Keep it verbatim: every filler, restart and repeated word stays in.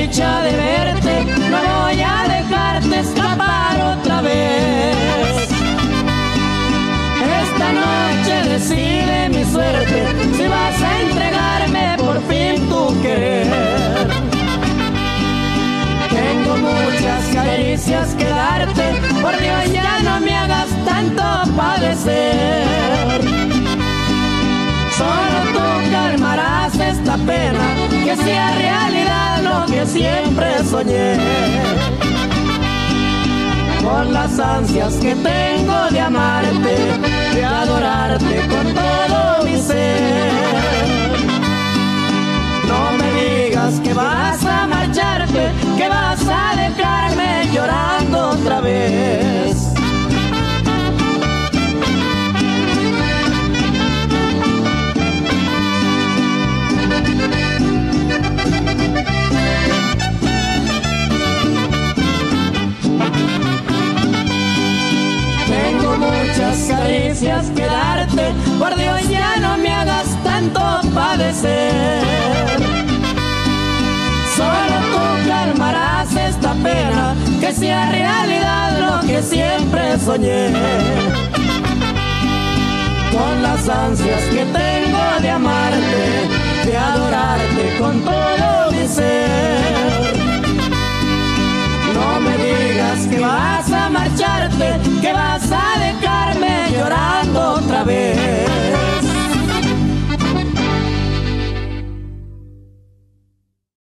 dicha de verte, no voy a dejarte escapar otra vez. Esta noche decide mi suerte, si vas a entregarme por fin tu querer. Tengo muchas caricias que darte, por Dios ya no me hagas tanto padecer. Solo tú calmarás esta pena, que sea realidad lo que siempre soñé. Con las ansias que tengo de amarte, de adorarte con todo mi ser. No me digas que vas a marcharte, que vas a dejarme llorando otra vez. Tengo muchas caricias que darte, por Dios ya no me hagas tanto padecer. Solo tú calmarás esta pena, que sea realidad lo que siempre soñé. Con las ansias que tengo de amarte, de adorarte